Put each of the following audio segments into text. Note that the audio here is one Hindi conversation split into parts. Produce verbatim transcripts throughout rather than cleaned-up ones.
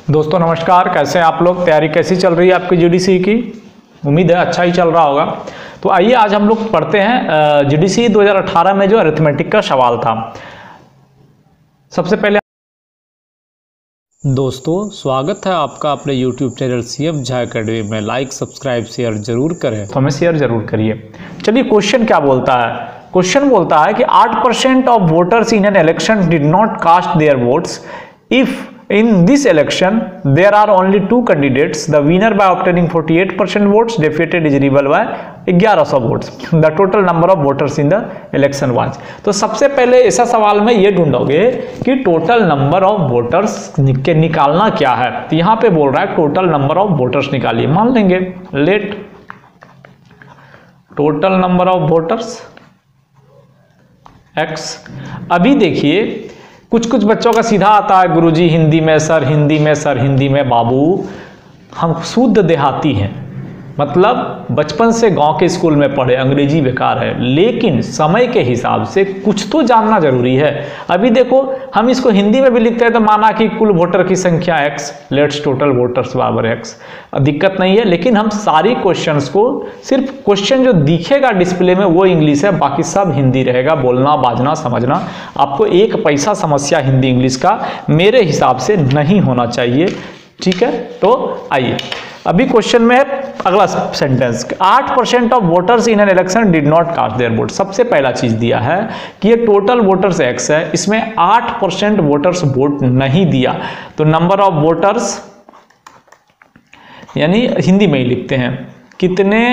दोस्तों नमस्कार, कैसे हैं आप लोग। तैयारी कैसी चल रही है आपकी जीडीसीई की। उम्मीद है अच्छा ही चल रहा होगा। तो आइए आज हम लोग पढ़ते हैं जीडीसीई दो हज़ार अठारह में जो अरिथमेटिक का सवाल था। सबसे पहले दोस्तों स्वागत है आपका अपने YouTube channel CF Jha academy में। लाइक सब्सक्राइब शेयर जरूर करें। तो हमें शेयर जरूर करिए। चलिए क्वेश्चन क्या बोलता है। क्वेश्चन बोलता है कि आठ percent of voters in an election did not cast their votes if in this election there are only two candidates, the winner by obtaining forty-eight percent votes, defeated is rival by ग्यारह सौ votes, the total number of voters in the election was। तो सबसे पहले ऐसा सवाल में ये ढूंढोगे कि टोटल नंबर ऑफ वोटर्स के निकालना क्या है। तो यहाँ पे बोल रहा है टोटल नंबर ऑफ वोटर्स निकालिए। मान लेंगे let total number of voters x। अभी देखिए कुछ कुछ बच्चों का सीधा आता है, गुरुजी हिंदी में सर, हिंदी में सर, हिंदी में बाबू। हम शुद्ध देहाती हैं, मतलब बचपन से गांव के स्कूल में पढ़े, अंग्रेजी बेकार है, लेकिन समय के हिसाब से कुछ तो जानना जरूरी है। अभी देखो हम इसको हिंदी में भी लिखते हैं तो माना कि कुल वोटर की संख्या x, लेट्स टोटल वोटर्स बराबर x। दिक्कत नहीं है, लेकिन हम सारी क्वेश्चंस को, सिर्फ क्वेश्चन जो दिखेगा डिस्प्ले में वो इंग्लिश है, बाकी सब हिंदी रहेगा। बोलना बाजना समझना आपको एक पैसा समस्या हिंदी इंग्लिश का मेरे हिसाब से नहीं होना चाहिए। ठीक है, तो आइए अभी क्वेश्चन में है अगला सेंटेंस, आठ percent of voters in an election did not cast their vote. सबसे पहला चीज दिया है कि ये टोटल वोटर्स एक्स है, इसमें आठ परसेंट वोटर्स वोट नहीं दिया। तो नंबर ऑफ वोटर्स यानी हिंदी में ही लिखते हैं, कितने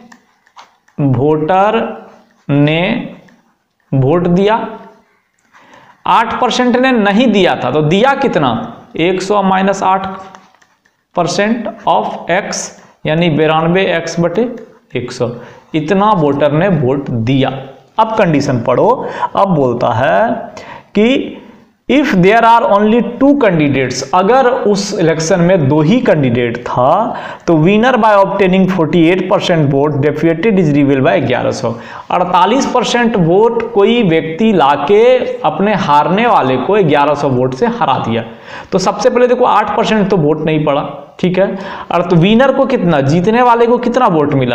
वोटर ने वोट दिया। आठ परसेंट ने नहीं दिया था, तो दिया कितना, एक सौ माइनस आठ परसेंट ऑफ एक्स यानी बेरानवे एक्स बटे एक सौ, इतना वोटर ने वोट दिया। अब कंडीशन पढ़ो। अब बोलता है कि if there are only two candidates, अगर उस इलेक्शन में दो ही कैंडिडेट था तो विनर बाय ऑब्टेनिंग अड़तालीस percent vote defeated is reveal by ग्यारह सौ। अड़तालीस परसेंट वोट कोई व्यक्ति लाके अपने हारने वाले को ग्यारह सौ वोट से हरा दिया। तो सबसे पहले देखो आठ परसेंट तो वोट नहीं पड़ा, ठीक है। और तो विनर को कितना, जीतने वाले को कितना वोट मिला,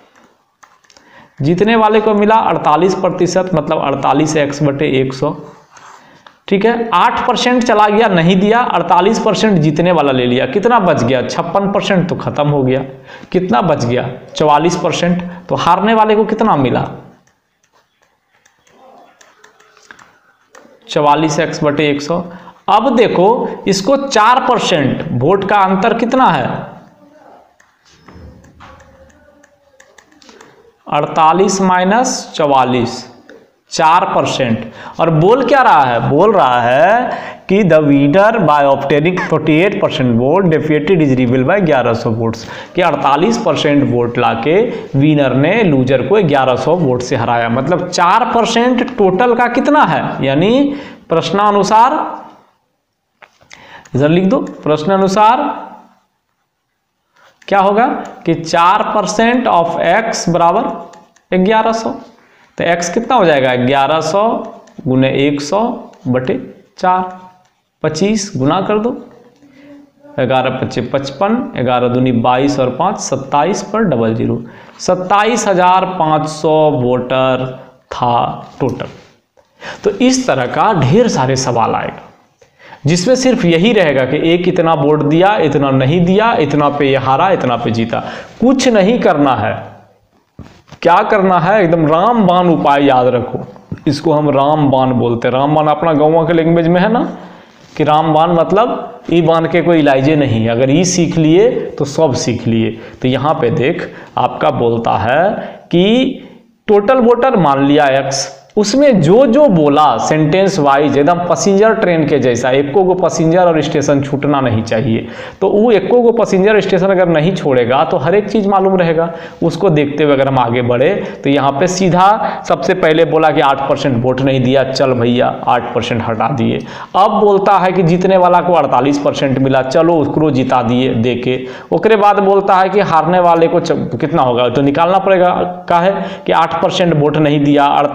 जीतने वाले को मिला अड़तालीस प्रतिशत, मतलब अड़तालीस एक्स बटे एक सौ। ठीक है, आठ परसेंट चला गया, नहीं दिया, अड़तालीस परसेंट जीतने वाला ले लिया, कितना बच गया, छप्पन परसेंट तो खत्म हो गया। कितना बच गया, चौवालीस परसेंट। तो हारने वाले को कितना मिला, चौवालीस एक्स बटे एक सौ। अब देखो इसको चार परसेंट वोट का अंतर कितना है, अड़तालीस माइनस चौवालीस, चार परसेंट। और बोल क्या रहा है, बोल रहा है कि द विनर बाय ऑब्टेनिंग अड़तालीस percent vote defeated is reveal by ग्यारह सौ वोट्स, कि अड़तालीस परसेंट वोट लाके विनर ने लूजर को ग्यारह सौ वोट से हराया। मतलब चार परसेंट टोटल का कितना है, यानी प्रश्नानुसार, इधर लिख दो, प्रश्नानुसार क्या होगा कि चार परसेंट ऑफ एक्स बराबर ग्यारह सौ। तो x कितना हो जाएगा, ग्यारह सौ गुने एक सौ बटे चार, पच्चीस गुना कर दो, ग्यारह पच्चीस पचपन, ग्यारह दूनी बाईस और पाँच सत्ताईस पर डबल जीरो, सत्ताईस हजार पाँच सौ वोटर था टोटल। तो इस तरह का ढेर सारे सवाल आएगा जिसमें सिर्फ यही रहेगा कि एक इतना वोट दिया, इतना नहीं दिया, इतना पे हारा, इतना पे जीता। कुछ नहीं करना है, क्या करना है, एकदम रामबाण उपाय याद रखो। इसको हम रामबाण बोलते हैं। रामबाण अपना गाँव के लैंग्वेज में है ना, कि रामबाण मतलब ई बाण के कोई इलाजे नहीं, अगर ई सीख लिए तो सब सीख लिए। तो यहाँ पे देख आपका बोलता है कि टोटल वोटर मान लिया एक्स, उसमें जो जो बोला सेंटेंस वाइज एकदम पैसेंजर ट्रेन के जैसा, एको गो पैसेंजर और स्टेशन छूटना नहीं चाहिए। तो वो एको गो पैसेंजर स्टेशन अगर नहीं छोड़ेगा तो हर एक चीज़ मालूम रहेगा। उसको देखते हुए अगर हम आगे बढ़े तो यहाँ पे सीधा सबसे पहले बोला कि आठ परसेंट वोट नहीं दिया, चल भैया आठ परसेंट हटा दिए। अब बोलता है कि जीतने वाला को अड़तालीस परसेंट मिला, चलो उसको जिता दिए दे के। उसके बाद बोलता है कि हारने वाले को कितना होगा, तो निकालना पड़ेगा। का है कि आठ परसेंट वोट नहीं दिया, अड़तालीस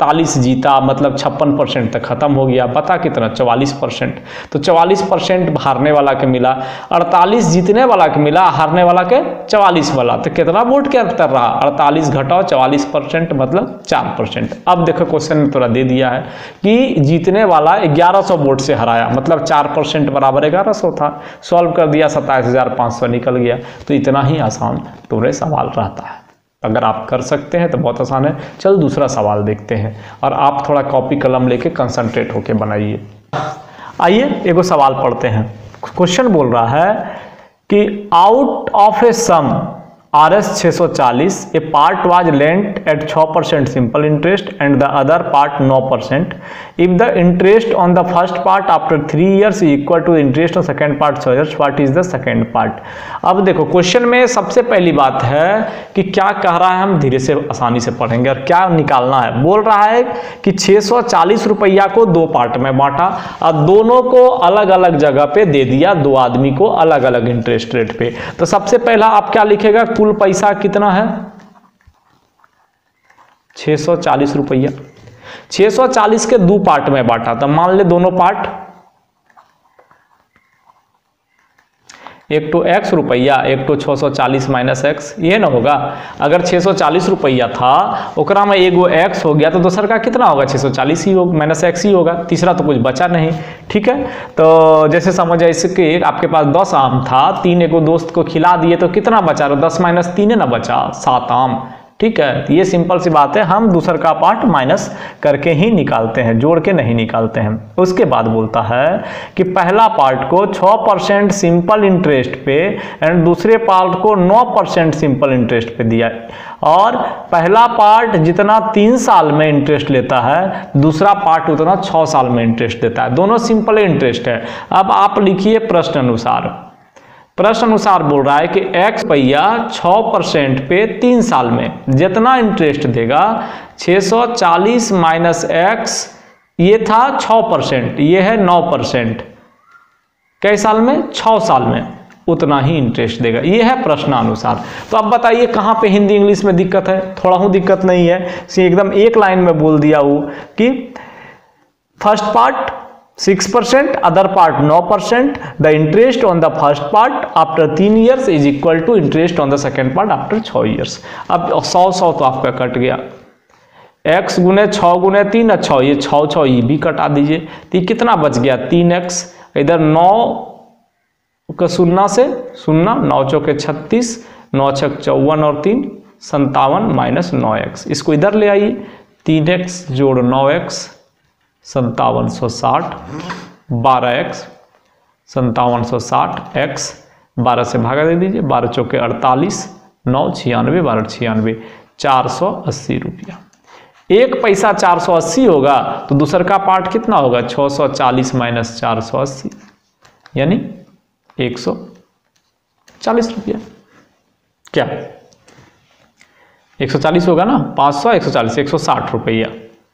जीता, मतलब छप्पन परसेंट तक खत्म हो गया, बता कितना, चवालीस परसेंट। तो चवालीस परसेंट हारने वाला के मिला, अड़तालीस जीतने वाला के मिला, हारने वाला के चवालीस वाला। तो कितना वोट के अंतर रहा, अड़तालीस घटाओ चवालीस परसेंट मतलब चार परसेंट। अब देखो क्वेश्चन में थोड़ा दे दिया है कि जीतने वाला ग्यारह सौ वोट से हराया, मतलब चार परसेंट बराबर ग्यारह सौ था। सॉल्व कर दिया, सत्ताईस हजार पाँच सौ निकल गया। तो इतना ही आसान तुम्हारे सवाल रहता है, अगर आप कर सकते हैं तो बहुत आसान है। चल दूसरा सवाल देखते हैं, और आप थोड़ा कॉपी कलम लेके कंसंट्रेट होके बनाइए। आइए एगो सवाल पढ़ते हैं। क्वेश्चन बोल रहा है कि out of a sum R S छह सौ चालीस a part was lent at six percent simple interest and the other part nine percent. If the interest on the first part after three years is equal to interest on second part छह years, what is the second part. अब देखो क्वेश्चन में सबसे पहली बात है कि क्या कह रहा है, हम धीरे से आसानी से पढ़ेंगे और क्या निकालना है। बोल रहा है कि छह सौ चालीस रुपया को दो पार्ट में बांटा और दोनों को अलग अलग जगह पे दे दिया, दो आदमी को अलग अलग इंटरेस्ट रेट पे। तो सबसे पहला आप क्या लिखेगा, कुल पैसा कितना है, छह सौ चालीस रुपया। छह सौ चालीस के दो पार्ट में बांटा, तो मान ले दोनों पार्ट, एक तो एक्स रुपया, एक तो छह सौ चालीस माइनस एक्स, ये ना होगा। अगर छह सौ चालीस रुपया था, ओकरा में एगो एक्स हो गया, तो दूसर का कितना होगा, छह सौ चालीस ही होगा, माइनस एक्स ही होगा, तीसरा तो कुछ बचा नहीं। ठीक है, तो जैसे समझ जाए इसके, आपके पास दस आम था, तीन एगो दोस्त को खिला दिए, तो कितना बचा, दस माइनस तीन ना बचा, सात आम। ठीक है, ये सिंपल सी बात है, हम दूसर का पार्ट माइनस करके ही निकालते हैं, जोड़ के नहीं निकालते हैं। उसके बाद बोलता है कि पहला पार्ट को छह परसेंट सिंपल इंटरेस्ट पे एंड दूसरे पार्ट को नौ परसेंट सिंपल इंटरेस्ट पे दिया, और पहला पार्ट जितना तीन साल में इंटरेस्ट लेता है, दूसरा पार्ट उतना छह साल में इंटरेस्ट देता है, दोनों सिंपल इंटरेस्ट है। अब आप लिखिए प्रश्न अनुसार, प्रश्न अनुसार बोल रहा है कि एक्स पैया छह परसेंट पे तीन साल में जितना इंटरेस्ट देगा, छह सौ चालीस माइनस एक्स, ये था छह परसेंट, ये है नौ परसेंट, कई साल में, छह साल में, उतना ही इंटरेस्ट देगा। ये है प्रश्नानुसार। तो अब बताइए कहाँ पे हिंदी इंग्लिश में दिक्कत है, थोड़ा हूँ दिक्कत नहीं है, एकदम एक लाइन में बोल दिया वो कि first part six percent, other part नौ percent, the interest on the first part after तीन years is equal to interest on the second part after छः ईयर्स। अब सौ सौ तो आपका कट गया, एक्स गुने छः गुने तीन, अच्छा ये छः छः ये भी कटा दीजिए, तो ये कितना बच गया, तीन एक्स, इधर नौ का शून्य से शून्य, नौ चौके छत्तीस, नौ छक चौवन और तीन संतावन माइनस नौ एक्स, इसको इधर ले आइए, तीन एक्स जोड़ नौ एक्स संतावन सौ साठ, बारह एक्स संतावन सौ साठ एक्स, बारह से भागा दे दीजिए, बारह चौके अड़तालीस, नौ छियानवे, बारह छियानवे, चार सौ अस्सी रुपया। एक पैसा चार सौ अस्सी होगा, तो दूसर का पार्ट कितना होगा, छः सौ चालीस माइनस चार सौ अस्सी, यानी एक सौ चालीस रुपया। क्या एक सौ चालीस होगा ना, पाँच सौ, एक सौ चालीस, एक सौ साठ रुपया,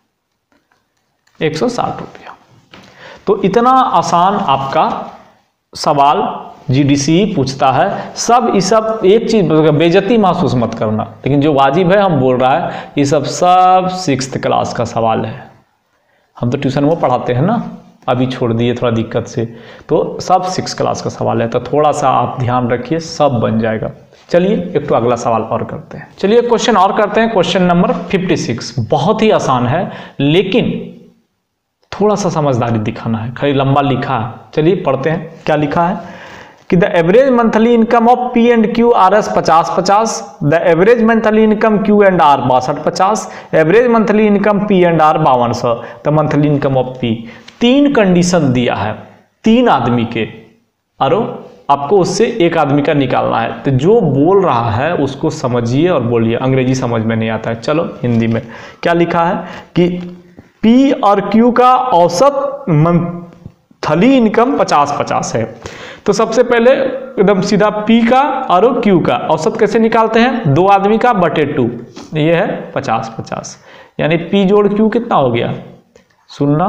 एक सौ साठ रुपया। तो इतना आसान आपका सवाल जीडीसीई पूछता है। सब ये सब एक चीज, बेइज्जती महसूस मत करना, लेकिन जो वाजिब है हम बोल रहा है, ये सब सब सिक्स्थ क्लास का सवाल है। हम तो ट्यूशन में पढ़ाते हैं ना, अभी छोड़ दिए थोड़ा दिक्कत से, तो सब सिक्स क्लास का सवाल है, तो थोड़ा सा आप ध्यान रखिए, सब बन जाएगा। चलिए एक तो अगला सवाल और करते हैं। चलिए क्वेश्चन और करते हैं, क्वेश्चन नंबर फिफ्टी सिक्स। बहुत ही आसान है, लेकिन थोड़ा सा समझदारी दिखाना है, खाली लंबा लिखा है। चलिए पढ़ते हैं, क्या लिखा है कि the average monthly income of P and Q R S पचास पचास, the average monthly income Q and R बासठ पचास, average monthly income P and R बावन सौ, the monthly income of P. तीन कंडीशन दिया है, तीन आदमी के, और आपको उससे एक आदमी का निकालना है। तो जो बोल रहा है उसको समझिए और बोलिए, अंग्रेजी समझ में नहीं आता है। चलो हिंदी में क्या लिखा है कि पी और क्यू का औसत मंथली इनकम पचास पचास है। तो सबसे पहले एकदम सीधा पी का और क्यू का औसत कैसे निकालते हैं, दो आदमी का बटे टू, ये है पचास पचास, यानी पी जोड़ क्यू कितना हो गया, शून्य,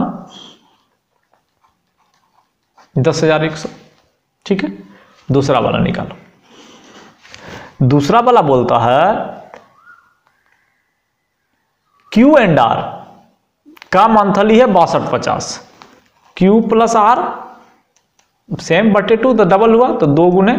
दस हजार एक सौ। ठीक है, दूसरा वाला निकालो। दूसरा वाला बोलता है क्यू एंड आर, का मंथली है बासठ पचास, क्यू प्लस आर सेम बटे टू तो डबल हुआ, तो दो गुने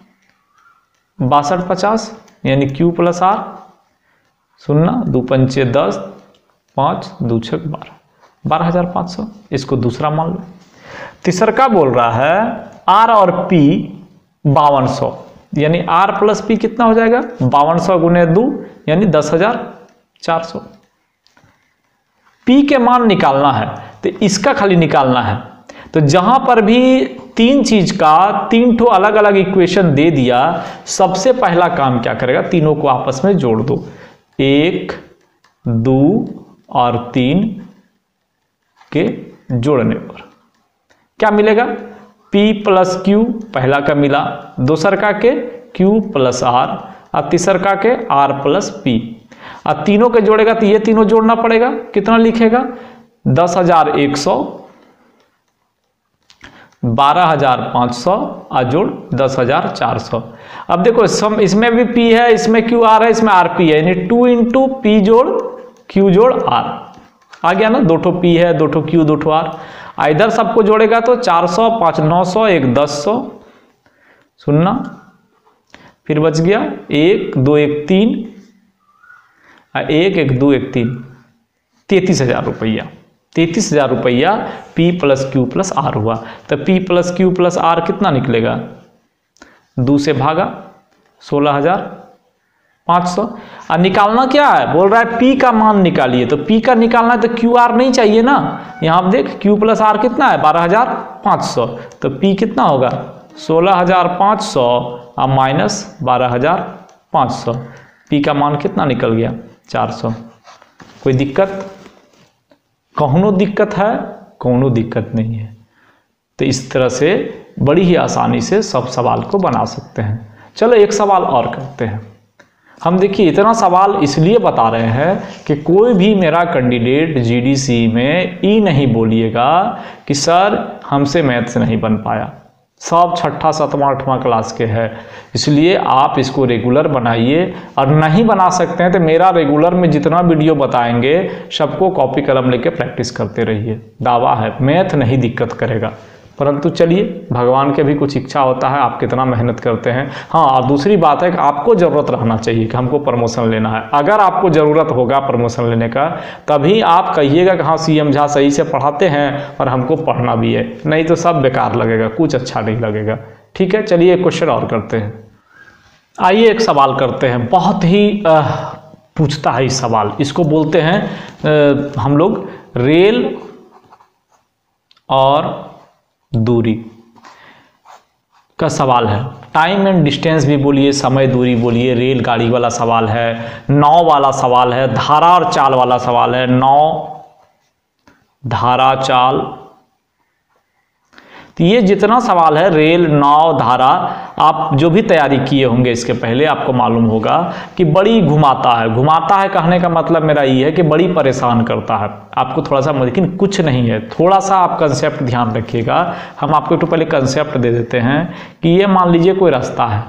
बासठ पचास यानी क्यू प्लस आर, सुनना दो पंचे दस, पाँच दो छक बारह, बारह हजार पाँच सौ। इसको दूसरा मान लो। तीसरा का बोल रहा है आर और पी बावन सौ, यानी आर प्लस पी कितना हो जाएगा, बावन सौ गुने दो यानी दस हजार चार सौ। पी के मान निकालना है तो इसका खाली निकालना है। तो जहां पर भी तीन चीज का तीन ठो अलग अलग इक्वेशन दे दिया, सबसे पहला काम क्या करेगा, तीनों को आपस में जोड़ दो। एक, दो और तीन के जोड़ने पर क्या मिलेगा, P प्लस क्यू पहला का मिला, दूसर का के Q प्लस आर और तीसर का के R प्लस पी। और तीनों के जोड़ेगा तो ये तीनों जोड़ना पड़ेगा, कितना लिखेगा, दस हजार एक सौ, बारह हजार पाँच सौ और जोड़ दस हजार चार सौ। अब देखो सम इसमें भी P है, इसमें Q R है, इसमें R P है, यानी टू इंटू पी जोड़ Q जोड़ R आ गया ना, दो ठो P है, दो ठो Q, दो ठो R। इधर सबको जोड़ेगा तो चार सौ, पाँच नौ सौ, एक दस सौ, सुनना फिर बच गया एक दो एक तीन, एक एक दो एक तीन, तैतीस हजार रुपया। तैतीस हजार रुपया P plus Q plus R हुआ। तो P plus Q plus R कितना निकलेगा, दो से भागा सोलह हजार पाँच सौ। और निकालना क्या है, बोल रहा है P का मान निकालिए। तो P का निकालना है तो क्यू आर नहीं चाहिए ना, यहाँ आप देख Q प्लस आर कितना है, बारह हजार पाँच सौ। तो P कितना होगा, सोलह हजार पाँच सौ और माइनस बारह हजार पाँच सौ। P का मान कितना निकल गया, चार सौ। कोई दिक्कत, कौनो दिक्कत है, कौनो दिक्कत नहीं है। तो इस तरह से बड़ी ही आसानी से सब सवाल को बना सकते हैं। चलो एक सवाल और करते हैं हम। देखिए इतना सवाल इसलिए बता रहे हैं कि कोई भी मेरा कैंडिडेट जीडीसी में ई नहीं बोलिएगा कि सर हमसे मैथ्स नहीं बन पाया, सब छठा सातवां आठवां क्लास के हैं। इसलिए आप इसको रेगुलर बनाइए, और नहीं बना सकते हैं तो मेरा रेगुलर में जितना वीडियो बताएंगे सबको कॉपी कलम लेके प्रैक्टिस करते रहिए। दावा है मैथ नहीं दिक्कत करेगा, परंतु चलिए भगवान के भी कुछ इच्छा होता है, आप कितना मेहनत करते हैं। हाँ, और दूसरी बात है कि आपको ज़रूरत रहना चाहिए कि हमको प्रमोशन लेना है। अगर आपको ज़रूरत होगा प्रमोशन लेने का तभी आप कहिएगा कि हाँ सीएम झा सही से पढ़ाते हैं और हमको पढ़ना भी है, नहीं तो सब बेकार लगेगा, कुछ अच्छा नहीं लगेगा। ठीक है, चलिए एक क्वेश्चन और करते हैं। आइए एक सवाल करते हैं, बहुत ही आ, पूछता है इस सवाल, इसको बोलते हैं आ, हम लोग रेल और दूरी का सवाल है। टाइम एंड डिस्टेंस भी बोलिए, समय दूरी बोलिए, रेलगाड़ी वाला सवाल है, नाव वाला सवाल है, धारा और चाल वाला सवाल है। नाव, धारा, चाल, तो ये जितना सवाल है रेल, नाव, धारा, आप जो भी तैयारी किए होंगे इसके पहले आपको मालूम होगा कि बड़ी घुमाता है। घुमाता है कहने का मतलब मेरा ये है कि बड़ी परेशान करता है आपको थोड़ा सा, लेकिन कुछ नहीं है। थोड़ा सा आप कंसेप्ट ध्यान रखिएगा। हम आपको तो पहले कंसेप्ट दे देते हैं कि ये मान लीजिए कोई रास्ता है,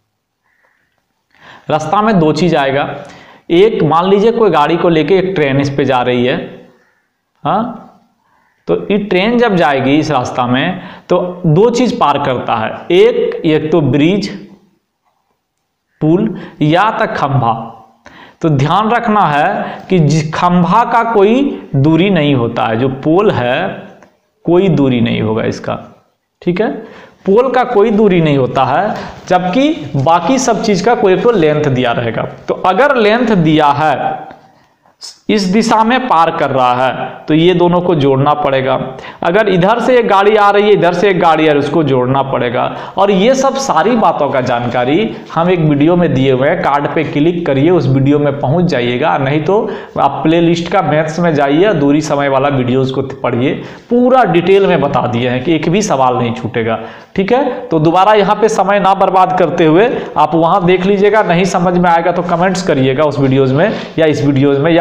रास्ता में दो चीज आएगा। एक मान लीजिए कोई गाड़ी को लेके एक ट्रेन इस पे जा रही है, हाँ, तो ये ट्रेन जब जाएगी इस रास्ता में तो दो चीज पार करता है, एक एक तो ब्रिज, पुल, या तक खंभा। तो ध्यान रखना है कि खंभा का कोई दूरी नहीं होता है, जो पोल है कोई दूरी नहीं होगा इसका, ठीक है, पोल का कोई दूरी नहीं होता है, जबकि बाकी सब चीज का कोई तो लेंथ दिया रहेगा। तो अगर लेंथ दिया है इस दिशा में पार कर रहा है तो ये दोनों को जोड़ना पड़ेगा। अगर इधर से एक गाड़ी आ रही है, इधर से एक गाड़ी आ रही है, उसको जोड़ना पड़ेगा। और ये सब सारी बातों का जानकारी हम एक वीडियो में दिए हुए हैं, कार्ड पे क्लिक करिए, उस वीडियो में पहुंच जाइएगा। नहीं तो आप प्ले लिस्ट का मैथ्स में जाइए, दूरी समय वाला वीडियोज को पढ़िए, पूरा डिटेल में बता दिए हैं कि एक भी सवाल नहीं छूटेगा। ठीक है, तो दोबारा यहाँ पे समय ना बर्बाद करते हुए आप वहाँ देख लीजिएगा। नहीं समझ में आएगा तो कमेंट्स करिएगा उस वीडियोज में या इस वीडियोज में, या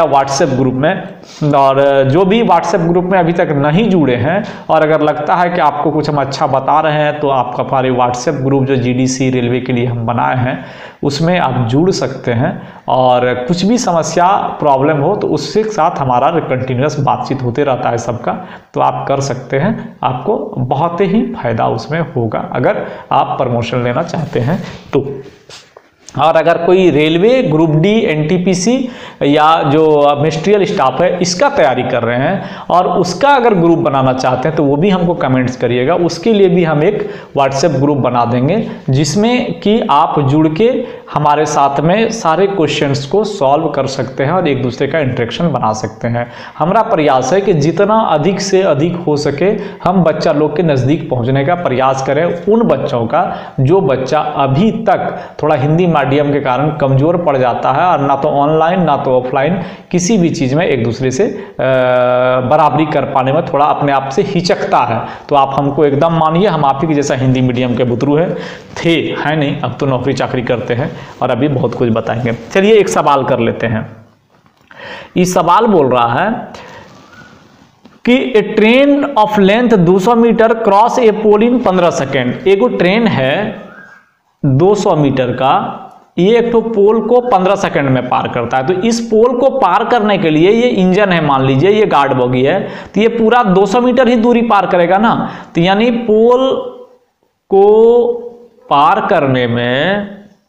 व्हाट्सएप ग्रुप में। और जो भी व्हाट्सएप ग्रुप में अभी तक नहीं जुड़े हैं और अगर लगता है कि आपको कुछ हम अच्छा बता रहे हैं तो आपका हमारे व्हाट्सएप ग्रुप जो जीडीसी रेलवे के लिए हम बनाए हैं उसमें आप जुड़ सकते हैं और कुछ भी समस्या प्रॉब्लम हो तो उसके साथ हमारा कंटिन्यूस बातचीत होते रहता है सबका, तो आप कर सकते हैं। आपको बहुत ही फायदा उसमें होगा अगर आप प्रमोशन लेना चाहते हैं तो। और अगर कोई रेलवे ग्रुप डी एनटीपीसी या जो मिनिस्ट्रियल स्टाफ है इसका तैयारी कर रहे हैं और उसका अगर ग्रुप बनाना चाहते हैं तो वो भी हमको कमेंट्स करिएगा, उसके लिए भी हम एक व्हाट्सएप ग्रुप बना देंगे जिसमें कि आप जुड़ के हमारे साथ में सारे क्वेश्चंस को सॉल्व कर सकते हैं और एक दूसरे का इंटरेक्शन बना सकते हैं। हमारा प्रयास है कि जितना अधिक से अधिक हो सके हम बच्चा लोग के नज़दीक पहुंचने का प्रयास करें, उन बच्चों का जो बच्चा अभी तक थोड़ा हिंदी मीडियम के कारण कमज़ोर पड़ जाता है और ना तो ऑनलाइन ना तो ऑफलाइन किसी भी चीज़ में एक दूसरे से बराबरी कर पाने में थोड़ा अपने आप से हिचकता है। तो आप हमको एकदम मानिए, हम आप ही के जैसा हिंदी मीडियम के बुतरू है थे है नहीं, अब तो नौकरी चाकरी करते हैं और अभी बहुत कुछ बताएंगे। चलिए एक सवाल कर लेते हैं। इस सवाल बोल रहा है कि ए ट्रेन ऑफ लेंथ दो सौ मीटर क्रॉस ए पोल इन पंद्रह सेकेंड। एगो ट्रेन है दो सौ मीटर का, ये एक तो पोल को पंद्रह सेकंड में पार करता है। तो इस पोल को पार करने के लिए ये इंजन है, मान लीजिए ये गार्ड बोगी है, तो ये पूरा दो सौ मीटर ही दूरी पार करेगा ना। तो यानी पोल को पार करने में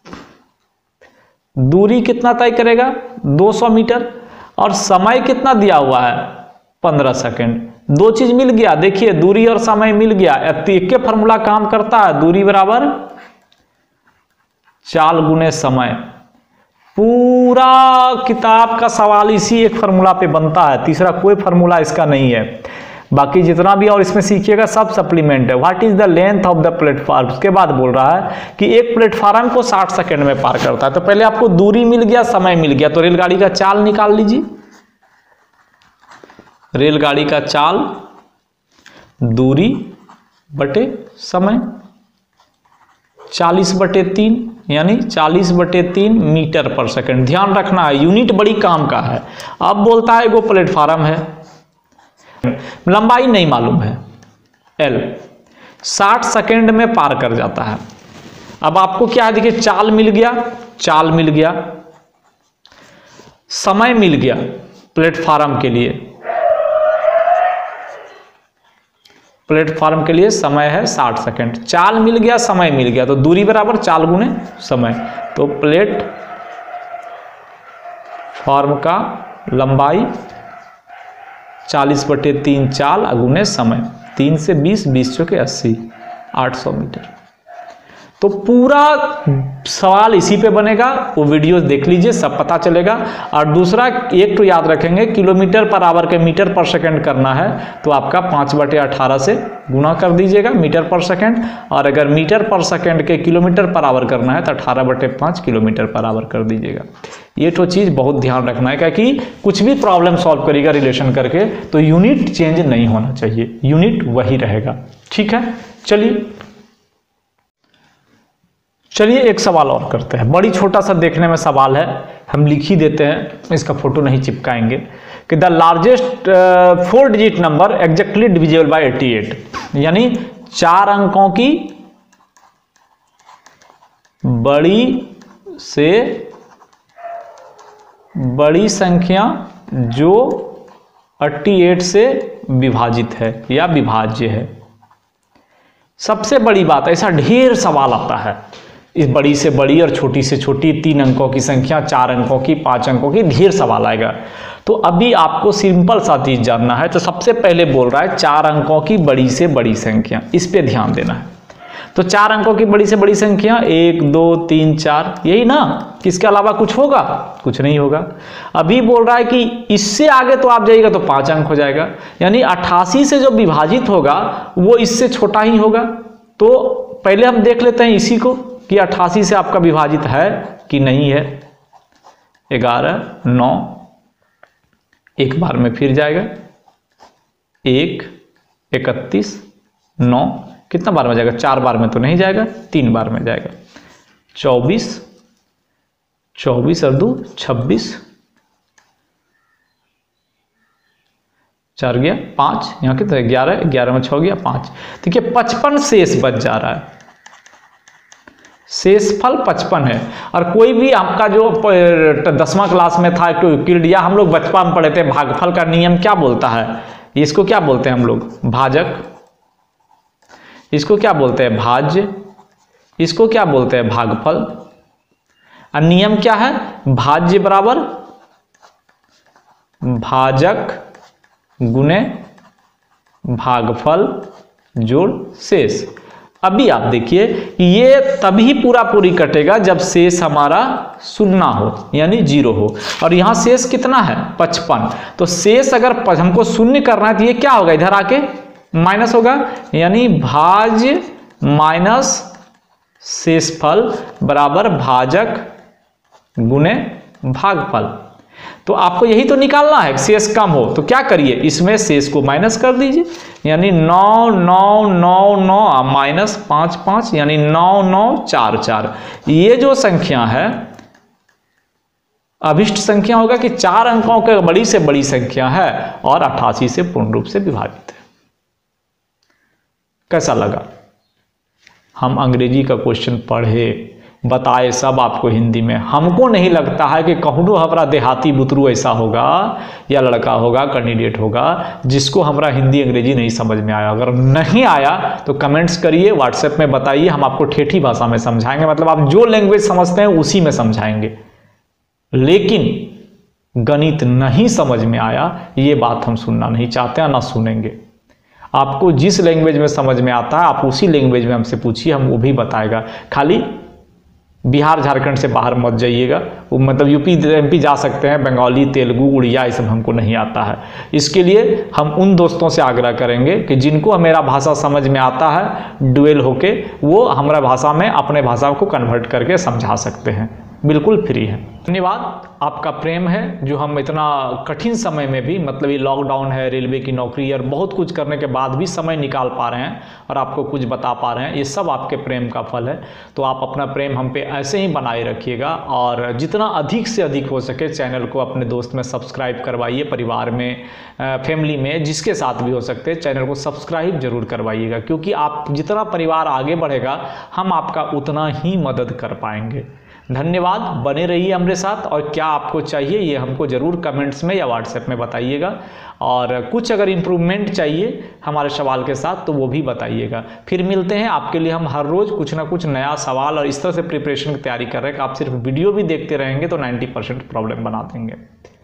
दूरी कितना तय करेगा दो सौ मीटर और समय कितना दिया हुआ है पंद्रह सेकंड। दो चीज मिल गया, देखिए दूरी और समय मिल गया। एक के फॉर्मूला काम करता है, दूरी बराबर चाल गुने समय। पूरा किताब का सवाल इसी एक फार्मूला पे बनता है, तीसरा कोई फार्मूला इसका नहीं है। बाकी जितना भी और इसमें सीखिएगा सब सप्लीमेंट है। What is the length of the platform. उसके बाद बोल रहा है कि एक प्लेटफॉर्म को साठ सेकंड में पार करता है। तो पहले आपको दूरी मिल गया, समय मिल गया, तो रेलगाड़ी का चाल निकाल लीजिए। रेलगाड़ी का चाल दूरी बटे समय, चालीस बटे तीन यानी चालीस बटे तीन मीटर पर सेकंड। ध्यान रखना है यूनिट बड़ी काम का है। अब बोलता है वो प्लेटफार्म है, लंबाई नहीं मालूम है एल, साठ सेकंड में पार कर जाता है। अब आपको क्या है, देखिए चाल मिल गया, चाल मिल गया, समय मिल गया प्लेटफार्म के लिए, प्लेटफॉर्म के लिए समय है साठ सेकंड, चाल मिल गया, समय मिल गया, तो दूरी बराबर चाल गुने समय। तो प्लेट फॉर्म का लंबाई चालीस बटे तीन चाल गुने समय, तीन से बीस, बीस चौके अस्सी, आठ सौ मीटर। तो पूरा सवाल इसी पे बनेगा, वो वीडियोस देख लीजिए सब पता चलेगा। और दूसरा एक तो याद रखेंगे किलोमीटर पर आवर के मीटर पर सेकंड करना है तो आपका पाँच बटे अठारह से गुना कर दीजिएगा मीटर पर सेकंड, और अगर मीटर पर सेकंड के किलोमीटर पर आवर करना है तो अठारह बटे पाँच किलोमीटर पर आवर कर दीजिएगा। ये तो चीज़ बहुत ध्यान रखना है क्योंकि कुछ भी प्रॉब्लम सॉल्व करेगा रिलेशन करके तो यूनिट चेंज नहीं होना चाहिए, यूनिट वही रहेगा। ठीक है, चलिए चलिए एक सवाल और करते हैं। बड़ी छोटा सा देखने में सवाल है, हम लिख ही देते हैं, इसका फोटो नहीं चिपकाएंगे। कि the largest four digit number exactly divisible by अट्ठासी, यानी चार अंकों की बड़ी से बड़ी संख्या जो अट्ठासी से विभाजित है या विभाज्य है। सबसे बड़ी बात, ऐसा ढेर सवाल आता है, इस बड़ी से बड़ी और छोटी से छोटी, तीन अंकों की संख्या, चार अंकों की, पांच अंकों की, ढेर सवाल आएगा। तो अभी आपको सिंपल सा चीज जानना है। तो सबसे पहले बोल रहा है चार अंकों की बड़ी से बड़ी संख्या, इस पे ध्यान देना है। तो चार अंकों की बड़ी से बड़ी संख्या एक, दो, तीन, चार, यही ना, किसके अलावा कुछ होगा? कुछ नहीं होगा। अभी बोल रहा है कि इससे आगे तो आप जाइएगा तो पांच अंक हो जाएगा, यानी अट्ठासी से जो विभाजित होगा वो इससे छोटा ही होगा। तो पहले हम देख लेते हैं इसी को कि अट्ठासी से आपका विभाजित है कि नहीं है। ग्यारह, नौ, एक बार में फिर जाएगा, एक, इकतीस, नौ, कितना बार में जाएगा? चार बार में तो नहीं जाएगा, तीन बार में जाएगा। चौबीस, चौबीस और दो छब्बीस, चार गया पाँच, यहाँ कितना ग्यारह, ग्यारह में छः गया पाँच। देखिए पचपन शेष बच जा रहा है, शेषफल पचपन है। और कोई भी आपका जो दसवां क्लास में था यूक्लिड या हम लोग बचपन में पढ़े थे, भागफल का नियम क्या बोलता है, इसको क्या बोलते हैं हम लोग, भाजक, इसको क्या बोलते हैं भाज्य, इसको क्या बोलते हैं भागफल। और नियम क्या है, भाज्य बराबर भाजक गुने भागफल जोड़ शेष। अभी आप देखिए ये तभी पूरा पूरी कटेगा जब शेष हमारा शून्य हो, यानी जीरो हो। और यहां शेष कितना है पचपन, तो शेष अगर हमको शून्य करना है तो ये क्या होगा, इधर आके माइनस होगा, यानी भाज्य माइनस शेषफल बराबर भाजक गुने भागफल। तो आपको यही तो निकालना है, शेष कम हो तो क्या करिए, इसमें शेष को माइनस कर दीजिए, यानी नौ नौ नौ नौ माइनस पाँच पाँच, यानी नौ नौ चार चार। ये जो संख्या है अभिष्ट संख्या होगा कि चार अंकों के बड़ी से बड़ी संख्या है और अट्ठासी से पूर्ण रूप से विभाजित है। कैसा लगा, हम अंग्रेजी का क्वेश्चन पढ़े, बताए सब आपको हिंदी में। हमको नहीं लगता है कि कहूँ हमारा देहाती बुतरू ऐसा होगा या लड़का होगा कैंडिडेट होगा जिसको हमारा हिंदी अंग्रेजी नहीं समझ में आया। अगर नहीं आया तो कमेंट्स करिए, व्हाट्सएप में बताइए, हम आपको ठेठी भाषा में समझाएंगे, मतलब आप जो लैंग्वेज समझते हैं उसी में समझाएंगे। लेकिन गणित नहीं समझ में आया ये बात हम सुनना नहीं चाहते हैं, ना सुनेंगे। आपको जिस लैंग्वेज में समझ में आता है आप उसी लैंग्वेज में हमसे पूछिए, हम वो भी बताएगा। खाली बिहार झारखंड से बाहर मत जाइएगा, वो मतलब यूपी एमपी जा सकते हैं, बंगाली तेलुगु उड़िया ये सब हमको नहीं आता है। इसके लिए हम उन दोस्तों से आग्रह करेंगे कि जिनको मेरा भाषा समझ में आता है डुएल होके, वो हमारा भाषा में अपने भाषा को कन्वर्ट करके समझा सकते हैं, बिल्कुल फ्री है। धन्यवाद, आपका प्रेम है जो हम इतना कठिन समय में भी, मतलब ये लॉकडाउन है, रेलवे की नौकरी और बहुत कुछ करने के बाद भी समय निकाल पा रहे हैं और आपको कुछ बता पा रहे हैं, ये सब आपके प्रेम का फल है। तो आप अपना प्रेम हम पे ऐसे ही बनाए रखिएगा और जितना अधिक से अधिक हो सके चैनल को अपने दोस्त में सब्सक्राइब करवाइए, परिवार में, फैमिली में, जिसके साथ भी हो सकते हैं चैनल को सब्सक्राइब जरूर करवाइएगा, क्योंकि आप जितना परिवार आगे बढ़ेगा हम आपका उतना ही मदद कर पाएंगे। धन्यवाद, बने रहिए हमारे साथ। और क्या आपको चाहिए ये हमको ज़रूर कमेंट्स में या व्हाट्सएप में बताइएगा, और कुछ अगर इम्प्रूवमेंट चाहिए हमारे सवाल के साथ तो वो भी बताइएगा। फिर मिलते हैं, आपके लिए हम हर रोज़ कुछ ना कुछ नया सवाल और इस तरह से प्रिपरेशन की तैयारी कर रहे हैं कि आप सिर्फ वीडियो भी देखते रहेंगे तो नाइन्टी परसेंट प्रॉब्लम बना देंगे।